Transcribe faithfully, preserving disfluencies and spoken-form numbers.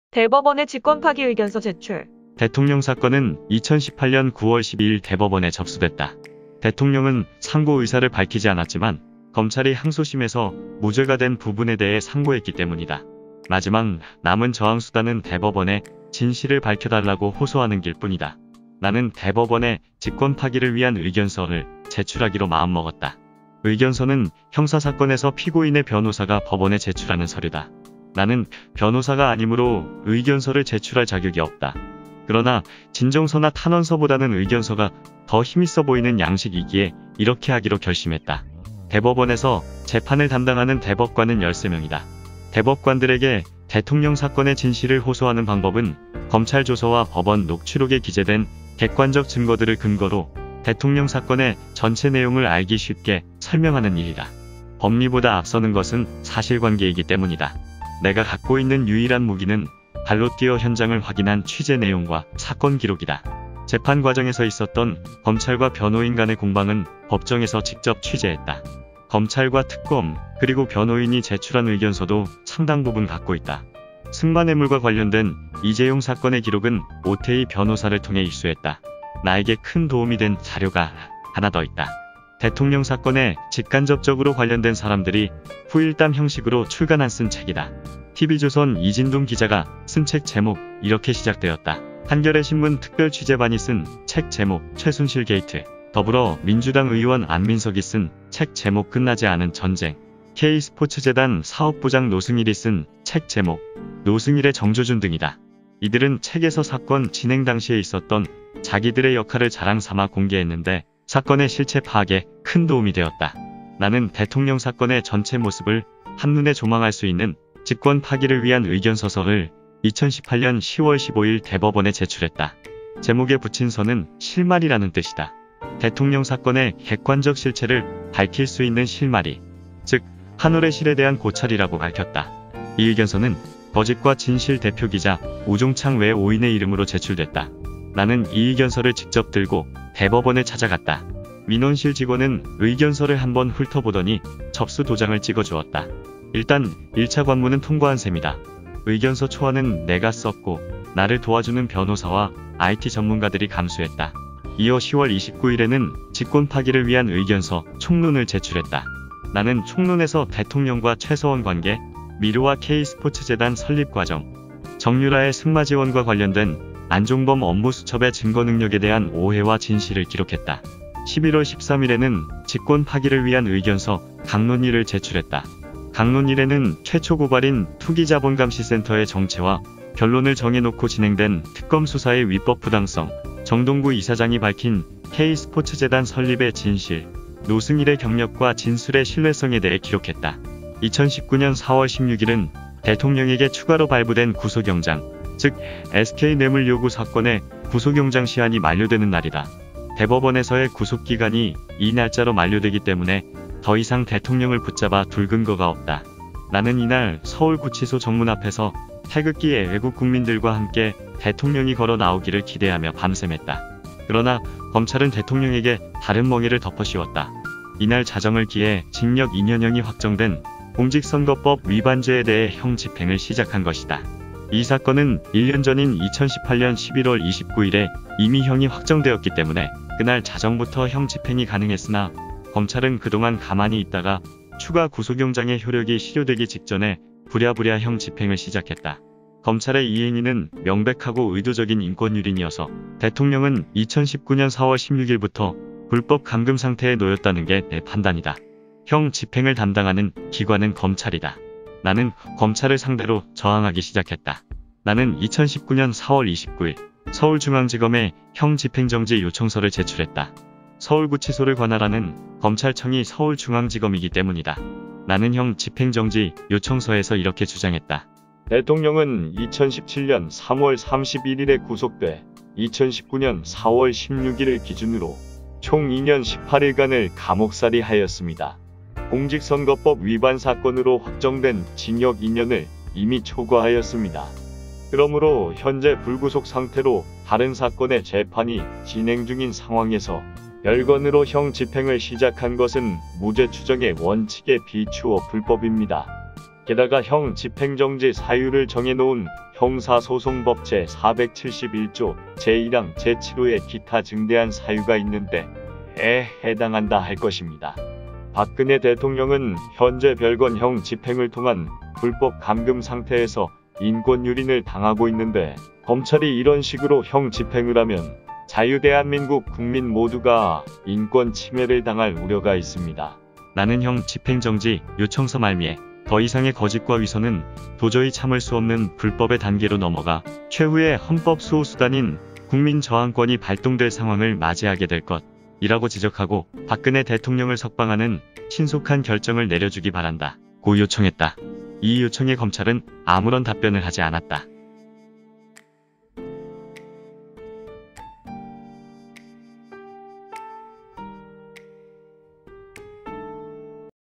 대법원의 직권 파기 의견서 제출. 대통령 사건은 이천십팔 년 구월 십이일 대법원에 접수됐다. 대통령은 상고 의사를 밝히지 않았지만 검찰이 항소심에서 무죄가 된 부분에 대해 상고했기 때문이다. 마지막 남은 저항수단은 대법원에 진실을 밝혀달라고 호소하는 길뿐이다. 나는 대법원에 직권 파기를 위한 의견서를 제출하기로 마음먹었다. 의견서는 형사사건에서 피고인의 변호사가 법원에 제출하는 서류다. 나는 변호사가 아니므로 의견서를 제출할 자격이 없다. 그러나 진정서나 탄원서보다는 의견서가 더 힘있어 보이는 양식이기에 이렇게 하기로 결심했다. 대법원에서 재판을 담당하는 대법관은 열세 명이다. 대법관들에게 대통령 사건의 진실을 호소하는 방법은 검찰 조서와 법원 녹취록에 기재된 객관적 증거들을 근거로 대통령 사건의 전체 내용을 알기 쉽게 설명하는 일이다. 법리보다 앞서는 것은 사실관계이기 때문이다. 내가 갖고 있는 유일한 무기는 발로 뛰어 현장을 확인한 취재 내용과 사건 기록이다. 재판 과정에서 있었던 검찰과 변호인 간의 공방은 법정에서 직접 취재했다. 검찰과 특검 그리고 변호인이 제출한 의견서도 상당 부분 갖고 있다. 승마뇌물과 관련된 이재용 사건의 기록은 오태희 변호사를 통해 입수했다. 나에게 큰 도움이 된 자료가 하나 더 있다. 대통령 사건에 직간접적으로 관련된 사람들이 후일담 형식으로 출간한 쓴 책이다. 티비조선 이진동 기자가 쓴 책 제목 이렇게 시작되었다. 한겨레 신문 특별 취재반이 쓴 책 제목 최순실 게이트. 더불어 민주당 의원 안민석이 쓴 책 제목 끝나지 않은 전쟁. K스포츠재단 사업부장 노승일이 쓴 책 제목 노승일의 정조준 등이다. 이들은 책에서 사건 진행 당시에 있었던 자기들의 역할을 자랑 삼아 공개했는데 사건의 실체 파악에 큰 도움이 되었다. 나는 대통령 사건의 전체 모습을 한눈에 조망할 수 있는 직권 파기를 위한 의견서서를 이천십팔 년 시월 십오일 대법원에 제출했다. 제목에 붙인 서는 실마리라는 뜻이다. 대통령 사건의 객관적 실체를 밝힐 수 있는 실마리, 즉 한올의 실에 대한 고찰이라고 밝혔다. 이 의견서는 거짓과 진실 대표기자 우종창 외 오 인의 이름으로 제출됐다. 나는 이 의견서를 직접 들고 대법원에 찾아갔다. 민원실 직원은 의견서를 한번 훑어보더니 접수 도장을 찍어주었다. 일단 일 차 관문은 통과한 셈이다. 의견서 초안은 내가 썼고 나를 도와주는 변호사와 아이티 전문가들이 감수했다. 이어 시월 이십구일에는 직권 파기를 위한 의견서 총론을 제출했다. 나는 총론에서 대통령과 최서원 관계, 미르와 K스포츠재단 설립 과정, 정유라의 승마 지원과 관련된 안종범 업무 수첩의 증거 능력에 대한 오해와 진실을 기록했다. 십일월 십삼일에는 직권 파기를 위한 의견서 강론일을 제출했다. 강론일에는 최초 고발인 투기자본감시센터의 정체와 결론을 정해놓고 진행된 특검 수사의 위법 부당성, 정동구 이사장이 밝힌 K스포츠재단 설립의 진실, 노승일의 경력과 진술의 신뢰성에 대해 기록했다. 이천십구 년 사월 십육일은 대통령에게 추가로 발부된 구속영장, 즉 에스케이 뇌물 요구 사건의 구속영장 시한이 만료되는 날이다. 대법원에서의 구속기간이 이 날짜로 만료되기 때문에 더 이상 대통령을 붙잡아 둘 근거가 없다. 나는 이날 서울구치소 정문 앞에서 태극기 애국 국민들과 함께 대통령이 걸어 나오기를 기대하며 밤샘했다. 그러나 검찰은 대통령에게 다른 멍해를 덮어씌웠다. 이날 자정을 기해 징역 이 년형이 확정된 공직선거법 위반죄에 대해 형 집행을 시작한 것이다. 이 사건은 일 년 전인 이천십팔 년 십일월 이십구일에 이미 형이 확정되었기 때문에 그날 자정부터 형 집행이 가능했으나 검찰은 그동안 가만히 있다가 추가 구속영장의 효력이 실효되기 직전에 부랴부랴 형 집행을 시작했다. 검찰의 이 행위는 명백하고 의도적인 인권유린이어서 대통령은 이천십구 년 사월 십육일부터 불법 감금 상태에 놓였다는 게 내 판단이다. 형 집행을 담당하는 기관은 검찰이다. 나는 검찰을 상대로 저항하기 시작했다. 나는 이천십구 년 사월 이십구일 서울중앙지검에 형 집행정지 요청서를 제출했다. 서울구치소를 관할하는 검찰청이 서울중앙지검이기 때문이다. 나는 형 집행정지 요청서에서 이렇게 주장했다. 대통령은 이천십칠 년 삼월 삼십일일에 구속돼 이천십구 년 사월 십육일을 기준으로 총 이 년 십팔 일간을 감옥살이 하였습니다. 공직선거법 위반 사건으로 확정된 징역 이 년을 이미 초과하였습니다. 그러므로 현재 불구속 상태로 다른 사건의 재판이 진행 중인 상황에서 별건으로 형 집행을 시작한 것은 무죄 추정의 원칙에 비추어 불법입니다. 게다가 형 집행정지 사유를 정해놓은 형사소송법 제사백칠십일 조 제일항 제칠 호에 기타 증대한 사유가 있는데 에 해당한다 할 것입니다. 박근혜 대통령은 현재 별건형 집행을 통한 불법 감금 상태에서 인권 유린을 당하고 있는데 검찰이 이런 식으로 형 집행을 하면 자유대한민국 국민 모두가 인권 침해를 당할 우려가 있습니다. 나는 형 집행정지 요청서 말미에 더 이상의 거짓과 위선은 도저히 참을 수 없는 불법의 단계로 넘어가 최후의 헌법 수호 수단인 국민 저항권이 발동될 상황을 맞이하게 될 것이라고 지적하고 박근혜 대통령을 석방하는 신속한 결정을 내려주기 바란다 고 요청했다. 이 요청에 검찰은 아무런 답변을 하지 않았다.